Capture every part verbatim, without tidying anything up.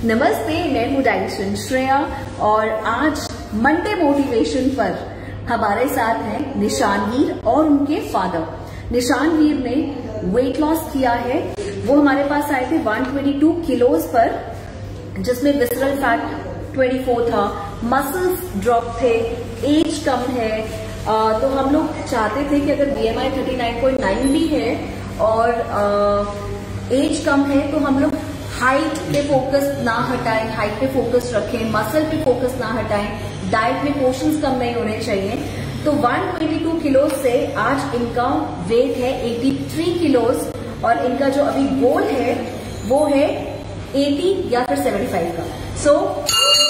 नमस्ते, मैं हूँ डाइटिशियन श्रेया और आज मंडे मोटिवेशन पर हमारे साथ हैं निशानवीर और उनके फादर। निशानवीर ने वेट लॉस किया है। वो हमारे पास आए थे एक सौ बाईस किलोज पर, जिसमें विसरल फैट चौबीस था, मसल्स ड्रॉप थे, एज कम है। आ, तो हम लोग चाहते थे कि अगर बीएमआई उनतालीस पॉइंट नौ भी है और एज कम है तो हम लोग हाइट पे फोकस ना हटाएं, हाइट पे फोकस रखें, मसल पे फोकस ना हटाएं, डाइट में पोर्शंस कम नहीं होने चाहिए। तो एक सौ बाईस किलो से आज इनका वेट है तिरासी किलोज और इनका जो अभी गोल है वो है अस्सी या फिर पचहत्तर का। सो so,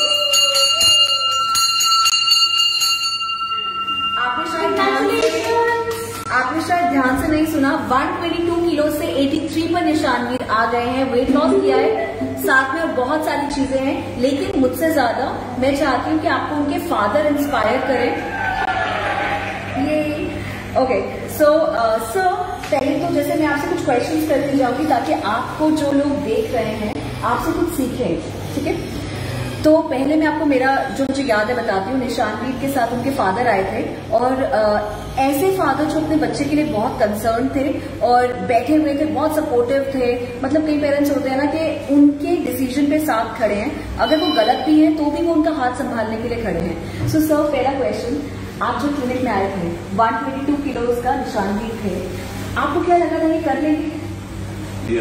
आपने शायद ध्यान से आपने शायद ध्यान से नहीं सुना, एक सौ बाईस किलो से तिरासी पर निशानवीर आ गए हैं, वेट लॉस किया है, साथ में और बहुत सारी चीजें हैं। लेकिन मुझसे ज्यादा मैं चाहती हूँ कि आपको उनके फादर इंस्पायर करें। ये ओके सो सर, पहले तो जैसे मैं आपसे कुछ क्वेश्चंस करती जाऊंगी ताकि आपको जो लोग देख रहे हैं आपसे कुछ सीखें, ठीक है? तो पहले मैं आपको मेरा जो मुझे याद है बताती हूँ। निशानवीर के साथ उनके फादर आए थे और आ, ऐसे फादर जो अपने बच्चे के लिए बहुत कंसर्न थे और बैठे हुए थे, बहुत सपोर्टिव थे। मतलब कई पेरेंट्स होते हैं ना कि उनके डिसीजन पे साथ खड़े हैं, अगर वो गलत भी हैं तो भी वो उनका हाथ संभालने के लिए खड़े हैं। सो सर, पहला क्वेश्चन, आप जो क्लिनिक में आए थे एक सौ बाईस किलोज का निशानवीर थे, आपको क्या लगा था कि कर लेंगे?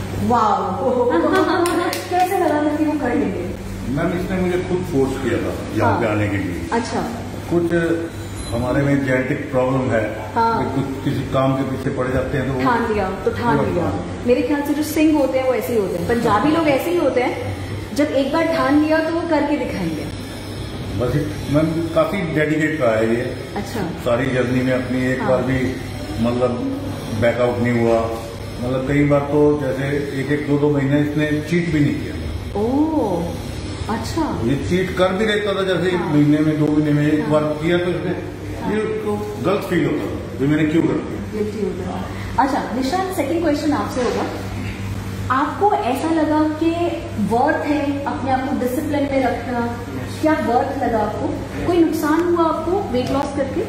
वाह कैसे लगा था कि वो कर लेंगे? मैम, इसने मुझे खुद फोर्स किया था यहाँ हाँ। पे आने के लिए। अच्छा। कुछ हमारे में जेनेटिक प्रॉब्लम है, हाँ। कुछ किसी काम के पीछे पड़ जाते हैं तो ठान लिया तो ठान लिया। मेरे ख्याल से जो सिंह होते हैं वो ऐसे ही होते हैं, पंजाबी लोग ऐसे ही होते हैं, जब एक बार ठान लिया तो वो करके दिखाएंगे। बस मैम काफी डेडिकेट रहा है ये। अच्छा। सारी जर्नी में अपनी एक हाँ। बार भी मतलब बैकआउट नहीं हुआ। मतलब कई बार तो जैसे एक एक दो दो महीने इसने चीट भी नहीं किया। ओह अच्छा। ये चीट कर भी रहता था, जैसे हाँ। एक महीने में दो महीने में एक हाँ। बार किया तो इसने हाँ। ये तो गलत फील होता था, ये मैंने क्यों कर दिया। अच्छा निशान, सेकंड क्वेश्चन आपसे होगा, आपको ऐसा लगा कि वर्थ है अपने आप को डिसिप्लिन में रखना? क्या वर्थ लगा आपको? कोई नुकसान हुआ आपको वेट लॉस करके?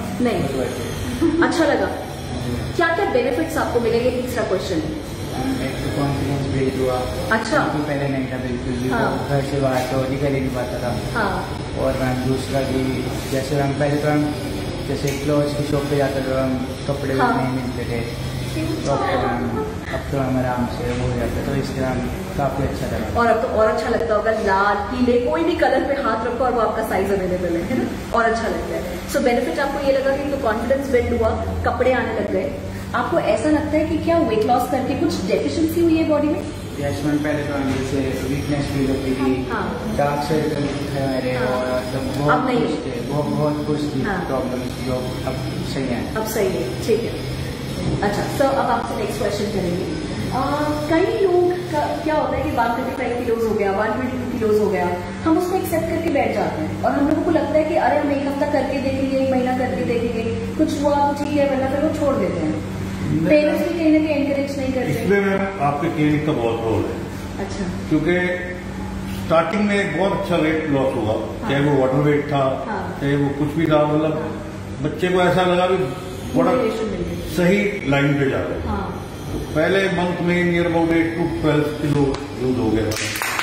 नहीं, अच्छा लगा। क्या क्या बेनिफिट्स आपको मिलेंगे? तीसरा क्वेश्चन है। कॉन्फिडेंस बिल्ड हुआ। अच्छा। तो पहले नहीं था बिल्कुल भी, हाँ। घर से बाहर तो निकल ही नहीं पाता था। हाँ। और मैम दूसरा कि जैसे हम पहले तो हम जैसे क्लोथ्स की शॉप पे जाते थे, हम कपड़े हाँ। नहीं मिलते थे, तो अब तो हम आराम से हो जाता, तो इसके हम काफी अच्छा लगा। और अब तो और अच्छा लगता होगा, लाल पीले कोई भी कलर पे हाथ रखो और वो आपका साइज अवेलेबल है, है ना? और अच्छा लगता है। सो so, बेनिफिट आपको ये लगा कि तो कॉन्फिडेंस बिल्ड हुआ, कपड़े आने लग गए। आपको ऐसा लगता है कि क्या वेट लॉस करके कुछ डेफिशिएंसी हुई है बॉडी में? यस मैम, पहले तो हम जैसे वीकनेस फील होती थी, डार्क सर्कल थे मेरे, और बहुत कुछ थे, बहुत बहुत कुछ थी प्रॉब्लम, जो अब सही है। अब सही है, ठीक है। अच्छा सर, अब आपसे नेक्स्ट क्वेश्चन करेंगे। कई लोग का क्या होता है कि एक सौ पैंतीस किलोज हो गया, एक सौ बाईस किलोज हो गया, हम उसको एक्सेप्ट करके बैठ जाते हैं और हम लोगों को लगता है कि अरे हम एक हफ्ता करके देखेंगे, एक महीना करके देखेंगे, कुछ हुआ तो ठीक है, वरना फिर वो छोड़ देते हैं। पेरेंट्स भी कहीं ना कहीं एनकरेज नहीं करते। इसमें मैम आपके क्लिनिक का बहुत रोल है। अच्छा। क्योंकि स्टार्टिंग में बहुत अच्छा वेट लॉस हुआ, हाँ। चाहे वो वाटर वेट था, हाँ। चाहे वो कुछ भी था, मतलब हाँ। बच्चे को ऐसा लगा कि बड़ा सही लाइन पे जा रहे हैं। हाँ। तो पहले मंथ में near about eight to twelve kilo lose हो गया,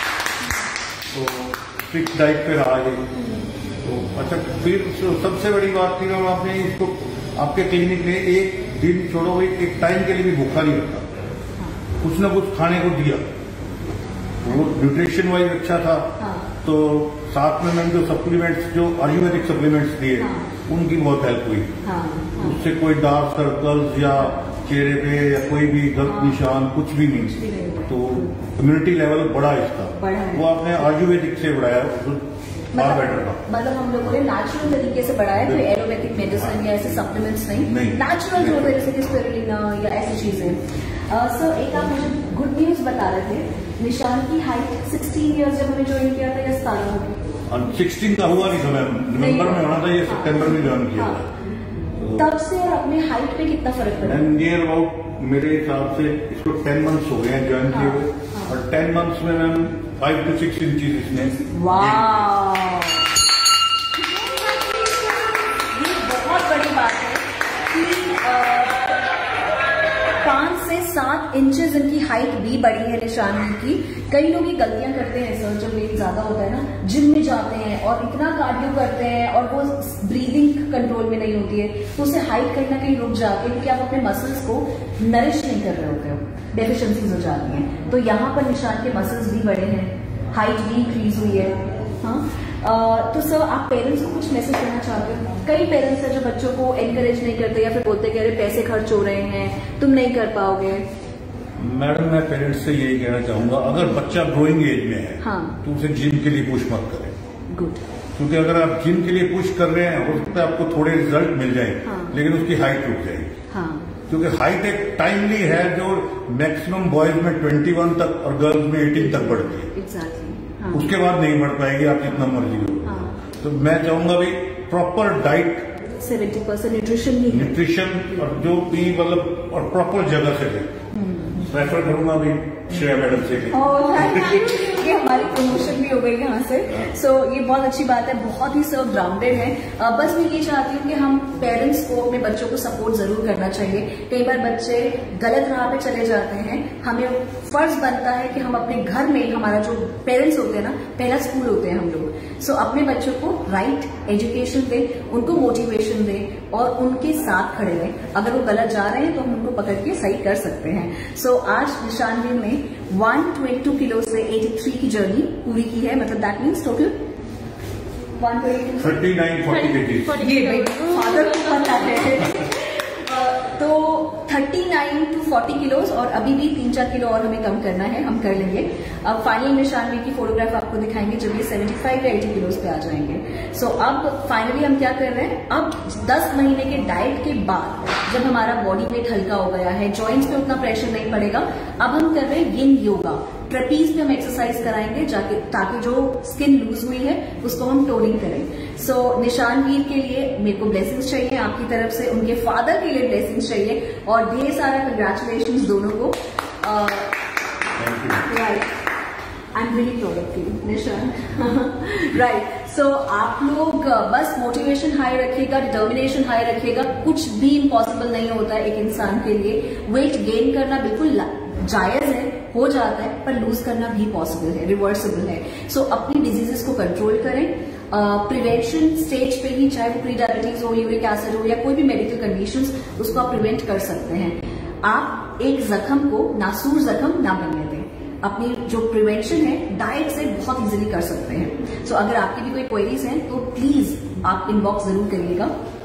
तो स्ट्रिक्ट डाइट पे रहा ये। तो अच्छा, फिर सबसे बड़ी बात थी मैम, आपने इसको आपके क्लिनिक में एक दिन छोड़ो भाई, एक टाइम के लिए भी भूखा नहीं रखा, कुछ ना कुछ खाने को दिया। वो न्यूट्रिशन वाइज अच्छा था। हाँ। तो साथ में मैंने जो सप्लीमेंट्स, जो आयुर्वेदिक सप्लीमेंट्स दिए, हाँ। उनकी बहुत हेल्प हुई। हाँ। हाँ। उससे कोई डार्क सर्कल्स या चेहरे पे या कोई भी गलत हाँ। निशान कुछ भी नहीं, तो इम्यूनिटी लेवल बढ़ा इसका, वो आपने आयुर्वेदिक से बढ़ाया, मतलब, बेटर था। मतलब हम लोगों ने नेचुरल तरीके से बढ़ाया, कोई एलोपैथिक मेडिसिन या ऐसे सप्लीमेंट्स नहीं, नेचुरल जो होते हैं जैसे कि स्पिरुलिना या ऐसी चीजें। सर, एक आप मुझे गुड न्यूज बता रहे थे, निशान की हाइट सोलह इयर्स जब हमें ज्वाइन किया था या सतारह हो गई? सिक्सटीन का हुआ नहीं समय, नवंबर में होना था, ये सितंबर में ज्वाइन किया था। तब से और अपने हाइट पे कितना फर्क पड़ा? नियर अबाउट मेरे हिसाब से इसको टेन मंथ्स हो गए हैं ज्वाइन किए हुए। और टेन मंथ्स में ma'am five to six inches इसमें। वाह, ये बहुत बड़ी बात है कि पांच से सात इंचेस इनकी हाइट भी बढ़ी है निशान की। कई लोग ये गलतियां करते हैं सर, जब वेट ज्यादा होता है ना, जिम में जाते हैं और इतना कार्डियो करते हैं और वो ब्रीदिंग कंट्रोल में नहीं होती है, तो उससे हाइट कहीं ना कहीं रुक जाती है क्योंकि आप अपने मसल्स को नरिश नहीं कर रहे होते हो, डेफिशिएंसीज हो जाती हैं। तो यहाँ पर निशान के मसल्स भी बढ़े हैं, हाइट भी इंक्रीज हुई है। हाँ, Uh, तो सर आप पेरेंट्स को कुछ मैसेज देना चाहते हो? कई पेरेंट्स हैं जो बच्चों को एनकरेज नहीं करते या फिर बोलते कि अरे पैसे खर्च हो रहे हैं, तुम नहीं कर पाओगे। मैडम मैं पेरेंट्स से यही कहना चाहूंगा, अगर बच्चा ग्रोइंग एज में है हाँ। तो उसे जिम के लिए पुश मत करें। गुड, क्योंकि अगर आप जिम के लिए पुश कर रहे हैं हो सकता है आपको थोड़े रिजल्ट मिल जाए हाँ। लेकिन उसकी हाइट रुक जाएगी हाँ। क्योंकि हाइट एक टाइमली है जो मैक्सिमम बॉयज में ट्वेंटी वन तक और गर्ल्स में एटीन तक बढ़ती है। एग्जैक्टली हाँ। उसके बाद नहीं बढ़ पाएगी आप जितना मर्जी हो हाँ। तो मैं चाहूंगा भाई proper diet, seventy percent nutrition ही न्यूट्रिशन और जो भी मतलब और प्रॉपर जगह से ले प्रेफर करूंगा भाई श्रेया मैडम से। ये हमारी प्रमोशन भी हो गई यहाँ से। सो so, ये बहुत अच्छी बात है, बहुत ही सब ग्राउंडेड है। uh, बस मैं ये चाहती हूँ कि हम पेरेंट्स को अपने बच्चों को सपोर्ट जरूर करना चाहिए। कई बार बच्चे गलत राह पे चले जाते हैं, हमें फर्ज बनता है कि हम अपने घर में, हमारा जो पेरेंट्स होते हैं ना, पहला स्कूल होते हैं हम लोग। सो so, अपने बच्चों को राइट एजुकेशन दें, उनको मोटिवेशन दें और उनके साथ खड़े रहें। अगर वो गलत जा रहे हैं तो हम उनको पकड़ के सही कर सकते हैं। सो so, आज निशानवीर ने एक सौ बाईस किलो से तिरासी की जर्नी पूरी की है, मतलब दैट मीन्स टोटल एक सौ बाईस थर्टी नाइन फोर्टी केजी। ये भाई फादर को पता है। तो उनतालीस टू चालीस किलोस और अभी भी तीन चार किलो और हमें कम करना है, हम कर लेंगे। अब फाइनल निशानवीर की फोटोग्राफ आपको दिखाएंगे जब ये पचहत्तर या अस्सी किलोस पे आ जाएंगे। सो so, अब फाइनली हम क्या कर रहे हैं, अब दस महीने के डाइट के बाद जब हमारा बॉडी वेट हल्का हो गया है, जॉइंट्स पे उतना प्रेशर नहीं पड़ेगा, अब हम कर रहे हैं यिन योगा। ट्रेपीज पे हम एक्सरसाइज कराएंगे जाके, ताकि जो स्किन लूज हुई है उसको हम टोनिंग करें। सो so, निशानवीर के लिए मेरे को ब्लेसिंग्स चाहिए आपकी तरफ से, उनके फादर के लिए ब्लेसिंग्स चाहिए और ढेर सारा कंग्रेचुलेशंस दोनों को। Right, I am really proud of you Nishan. Right, so आप लोग बस मोटिवेशन हाई रखिएगा, डिटर्मिनेशन हाई रखिएगा। कुछ भी इम्पॉसिबल नहीं होता है एक इंसान के लिए। वेट गेन करना बिल्कुल जायज है, हो जाता है, पर लूज करना भी पॉसिबल है, रिवर्सिबल है। सो so, अपनी डिजीजेस को कंट्रोल करें। प्रिवेंशन uh, स्टेज पे ही, चाहे वो प्री डायबिटीज हो, यूरिक एसिड हो या कोई भी मेडिकल कंडीशंस, उसको आप प्रिवेंट कर सकते हैं। आप एक जख्म को नासूर जख्म ना बनने दें। अपनी जो प्रिवेंशन है डाइट से बहुत इजीली कर सकते हैं। सो so, अगर आपकी भी कोई क्वेरीज हैं तो प्लीज आप इनबॉक्स जरूर करिएगा।